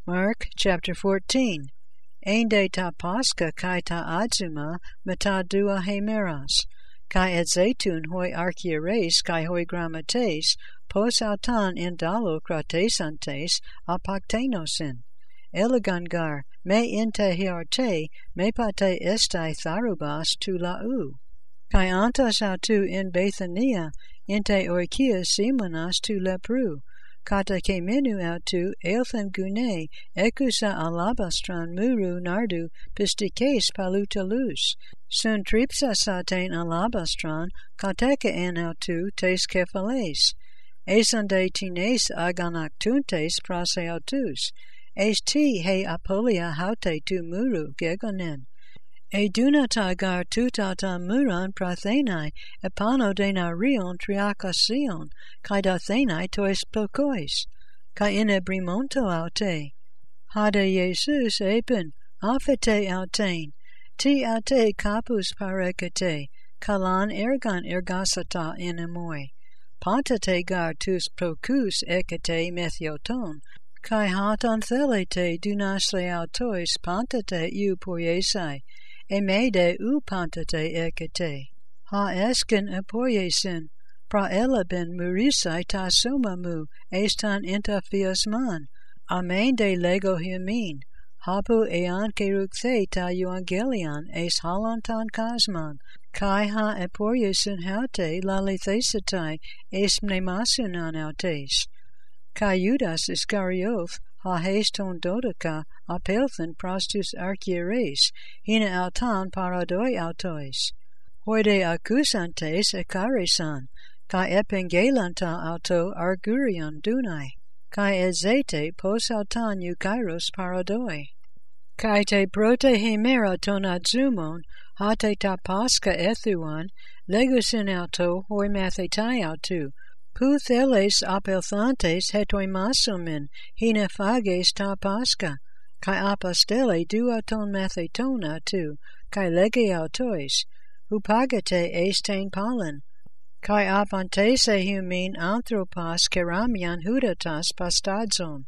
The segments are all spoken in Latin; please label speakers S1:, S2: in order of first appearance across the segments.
S1: Mark chapter 14. Ende ta Pascha kai ta adzuma meta dua hemeras, kai et zeitun hoi archiares kai hoi grammates, pos autan indalo kratesantes apaktenosin. Elegangar me inte hiarte me pate estai tharubas tu lau. Kai antas autu in Bethania inte oikia simonas tu lepru. Kata kemenu autu elthen gune ekusa alabastran muru nardu pistikes palutalus. Sun tripsa saten alabastran kateka en autu tes kefales. Esande tines aganactuntes prase autus. Es ti he apolia haute tu muru gegonen. E dunata gar tutata muran prathenai epano denarion triakasion, kai dathenai tois plokois, kai inebrimonto aute. Hade Jesus epen, afete autein, ti aute capus parekete, kalan ergan ergasata enemoi. Pantate gar tus procus ekete methioton, kai hatan thelete dunasle autois pantate eu poiesai, emede u pantate ekete. Ha esken epoiesin, praela ben murisai ta somamu, estan intafias man, amen de lego humin, hapu ean kerukthe ta euangelion es halantan kasman, kai ha epoiesin haute lalithesatai es mnemasunan autes. Kai Judas Iscarioth ha heston dodeka apelthen prostus archieres, hina autan paradoi autois. Hoide accusantes ecaresan, kai epengelanta auto argurion dunai, kai ezete pos autan eukairos paradoi. Kai te prote hemera ton adzumon, hate ta pasca ethuan, legusin auto hoi mathetai autu, pu theles apelthantes hetoi masomin, hina phages ta pasca, kai apostele duaton mathetona tu, kai lege autois, hupagate estain palin, kai apantese humin anthropos keramian hudatas pastadzon,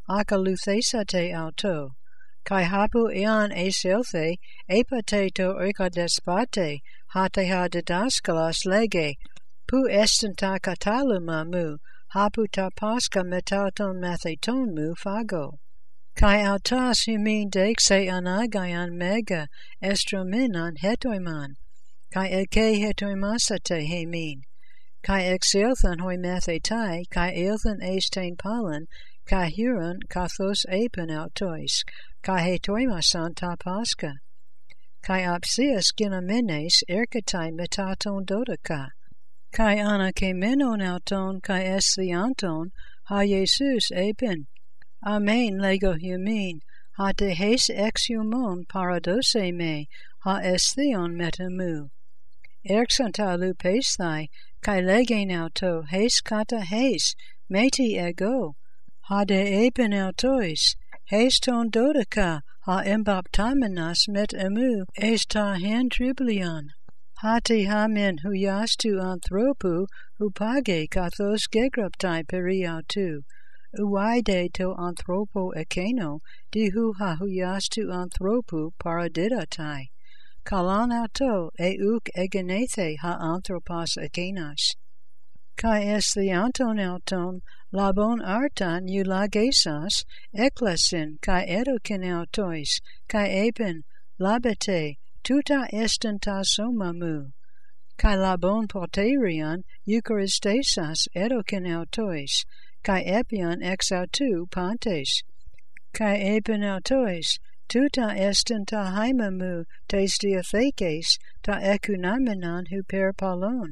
S1: akaluthesate auto, kai hapu ean eselthe, epateto oikadespate, hate ha didaskalas lege, pu estenta kataluma mu, hapu ta pasca metaton matheton mu phago. Kai autas humin dexe anagayan mega estrominan hetoiman, kai eke hetoimasate hemin, kai exelthan hoi mathetai, kai elthan estain palin, kai huron kathos apen autois, kai hetoimasan ta pasca. Kai apsias ginamenes erkatai metaton dodeka. Kai anakemenon auton kai eslianton, ha Jesus epen. Amen lego humin, ha te hes exhumon paradose me, ha estheon metamu. Erxanta lupesthai, kai legen auto, hes kata hes, meti ego, ha de epen autois, hes ton dodeka, ha embaptamenas met emu, es ta hen triblion. Hati hamen huyastu anthropu hupage kathos gegraptai periautu, uaide to anthropo ekeno, dihu ha huyastu anthropu paradidatai, kalan auto euk egenethe ha anthropos ekenas. Kai eslianton auton labon artan eulagesas, eklasin kai edokin autois, kai epen labete, tuta estenta somamu, kai labon poterion eucharistesas edokin autois, kai epion ex autu pantes, kai epen autois, tuta estenta haimamu tes diathekes ta ekunamenan huper palon.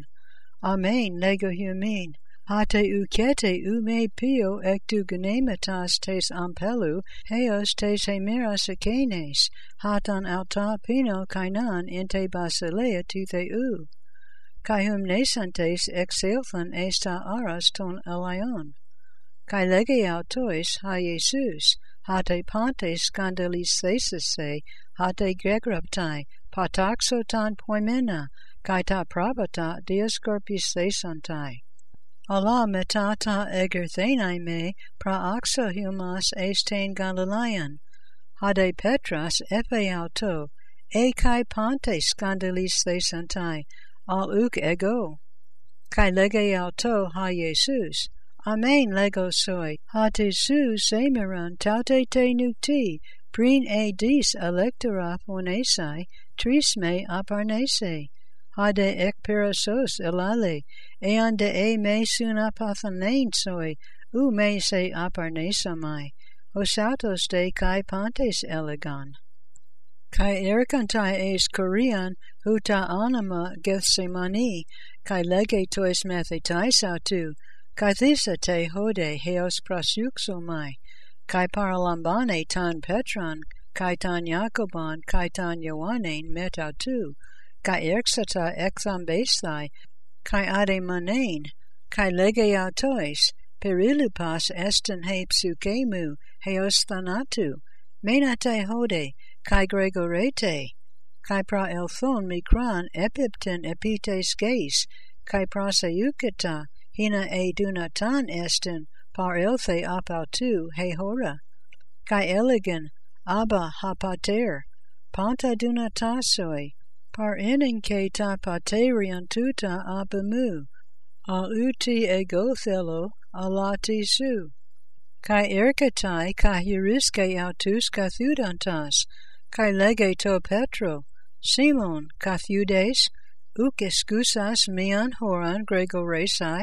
S1: Amen lego humin, hate ukete ume pio ectu gnemetas tes ampelu, heos tes hemeras ekenes, hatan alta pino kainan inte basilea tutheu, kai hum nesantes exelthan esta aras ton elion, kai lege autois ha Jesus, hate pantes scandalis thesese, hate gegraptai, pataxotan poimena, kai ta pravata diascorpis thesantai. Allah metata egerthenai me praoxo humas estain Galilean, hade Petras epe auto, kai ponte scandalis thesantai, al uk ego, kai lege auto ha Jesus, amen lego soi, ha te su semeran taute te nukti, prin e dis electora phonesai, tris me aparnese, hade ek parasos elale, ean de e me sun apathanein soi, u me se aparnesamai, hosatos de kai pantes elegan. Kai erkantai es Korean, huta anima Gethsemane, kai lege tois methetais autu, kai thisa te hode heos prasuxomai, kai paralambane tan Petran, kai tan Jacobon, kai tan Ioannain met autu, kai erxata exambesthai, kai ade manein, kai lege autois, perilupas esten he psukemu, heos thanatu, menate hode, kai gregorete, kai pra elthon mikran epipten epites geis, kai praseuketa, hina e dunatan esten, par elthe apautu he hora, kai eligen, abba hapater, panta dunatasoi, par eninke ta paterian tuta abamu, al uti egothelo alati su, kai erkatai kai heurisque autus kathudantas, kai lege to Petro, Simon kathudes, uk excusas mian horan gregoresai,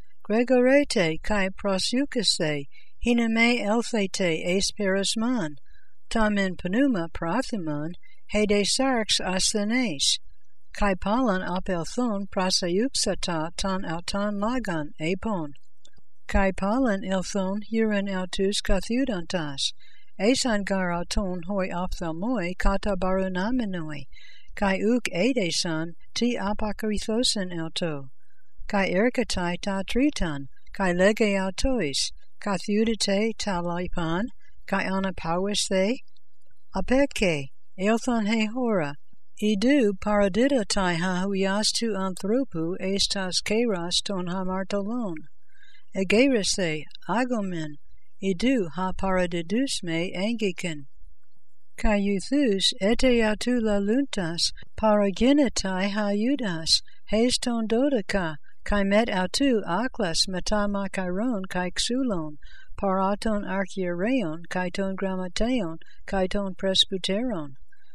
S1: gregorete kai prosucase, hina me elthete es perasman, tamen pneuma prathimon, hede sarx asthenes, kai palan apelthon praseuxata tan autan lagan epon, kai palan elthon huran autus kathudantas, esan gar auton hoi ophthalmoi kata barunamenoi, kai uk edesan ti apokrithosen auto, kai erkatai ta tritan, kai lege autois, kathudite ta laipan, kai anapawis the, apeke, elthon he hora, idu paradidatai ha huiastu anthropu estas keras ton hamartolon, egeris the, agomen, idu ha paradidus me angiken. Kai euthus ete autu laluntas paraginatai ha iudas, hes ton dodeka, kai met autu aklas metamakaron kai xulon, paraton archiereon, kai ton grammateon, kai ton presbyteron.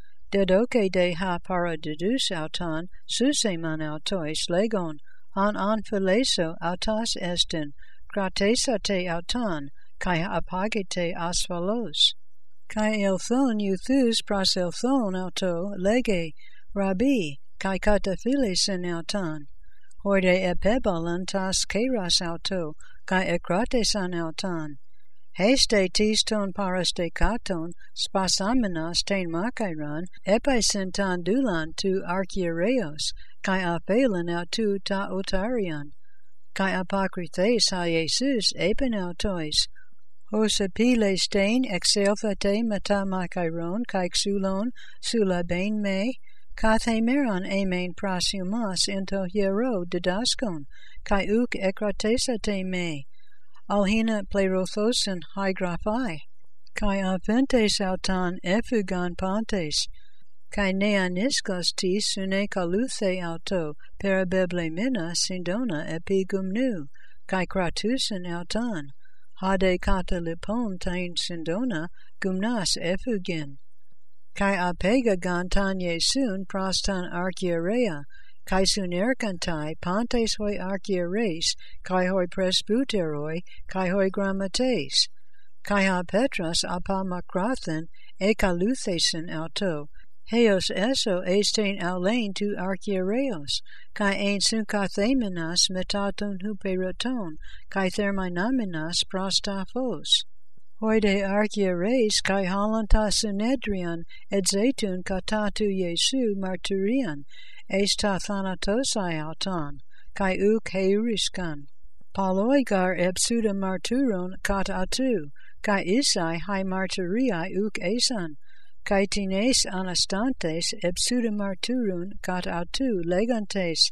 S1: Dedoke de ha paradidus autan, suseman autois legon, an anphileso autas estin, kratesate autan, kai apagete asphalos. Kai elthon euthus pras elthon auto, lege, rabbi, kai kataphilesin autan, horde epebalan tas keras auto, kai ekratesan autan, heste tis ton paraste katon, spasamenas ten makairan, episentan dulan tu archiereos, kai aphelan autu ta otarian, kai apokrithes ha Jesus epen autois, hos epiles tein exelthate metamakairon kai xulon sulabain me, kathemeron emen prasumas into hiero didaskon, kai uk ekratesate me, alhina plerothosen hygraphai, kai apentes autan efugan pantes, kai neaniskos tis sune kaluthe auto parabeble mina sindona epigumnu, kai kratusen autan, hade katalipon tain sindona gumnas efugin, kai apegagan tan Yesun prostan archierea, kai sunerkantai pantes hoi archieres, kai hoi presbyteroi, kai hoi grammates, kai ha Petras apamakrathen ekaluthesen auto, heos eso estain aulein tu archiereos, kai ein sunkatheminas metaton huperaton, kai therminaminas prostaphos. Hoide archieres kai halanta synedrion edzetun katatu Jesu martyrian, esta thanatosai auton, kai uk heuriskan. Paloigar epsuda marturon kat atu, kai isai hai martyriai uk esan, kai tines anastantes epsuda marturun kat atu legantes,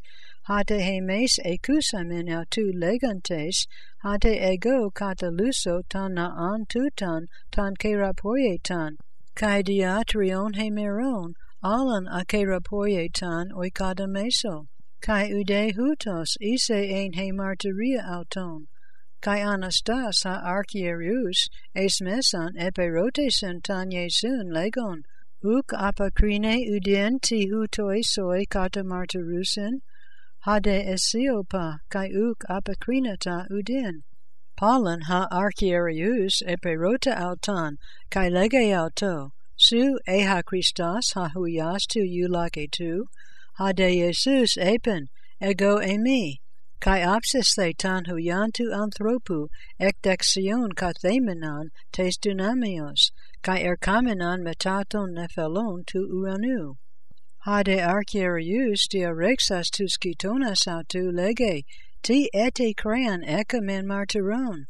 S1: hate hemes ekusamin autou legantes, hate ego kataluso ton naon tuton ton kerapoieton, kai diatrion hemeron, alon akerapoieton oikadameso, kai ude hutos ise ein hemartyria auton, kai anastas ha archierius es meson eperotesen ton Iesun legon, uk apakrine udien ti hutoi soi katamartyrusen, hade esiopa kai uk apakrinata udien. Pollen ha archierius eperota auton, kai lege auto, su eha Christos ha huyas tu eulaketu, hade Jesus epen, ego emi, kai apsis ton huyantu anthropu, ekdexion katheminon tes dunamios, kai erkamenon metaton nephelon tu uranu. Hade archierius diarexas tu skitonas autu lege, ti ete crean ecamen martyron,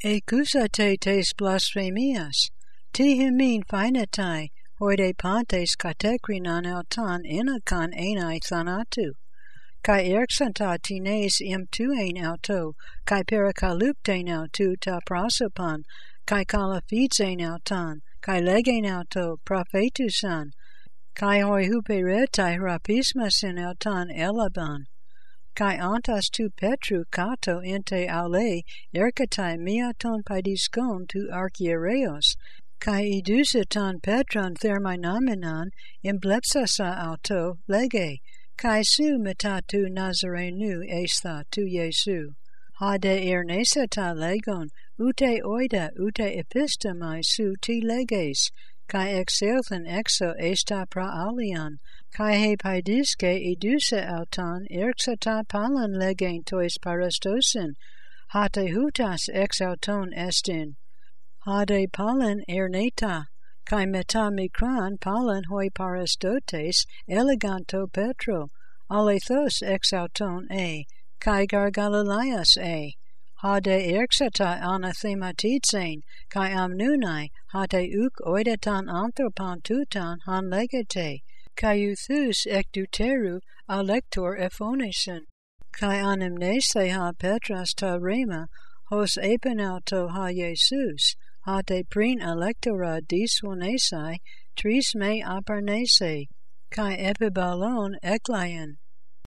S1: ecusate tes blasphemias, ti himin finetai, hoide pantes katekrinon auton inakan enai thanatu, kai erxanta tines imtuain auto, kai perikaluptein autu ta prosopan, kai kalafidzein auton, kai legein auto prophetusan, kai hoi huperetai rapismasin auton elaban, kai antas tu petru kato inte aule erkatai miaton paidiskon tu archiereos, kai iduseton petron therminamenon imblepsasa auto lege, kai su metatu Nazarenu estha tu Jesu. Hade erneseta legon, ute oida ute epistemai su ti leges, kai exelthen exo esta pra alian, kai he paidiske eduse auton erxata palan legen tois parastosin, hate hutas ex auton estin. Hade palan erneta, kai meta mikron palan hoi parastotes eleganto petro, alethos ex auton kai gargalilias hade erxata anathematitsein, kai amnunai, hate uk oidetan anthropan tutan han legete, kai euthus ec deuteru alector ephonesen, kai anamnese ha petras ta rema, hos epenauto ha Jesus, hate prin electora diswonesai, tris me aparnese, kai epibalon eklaien.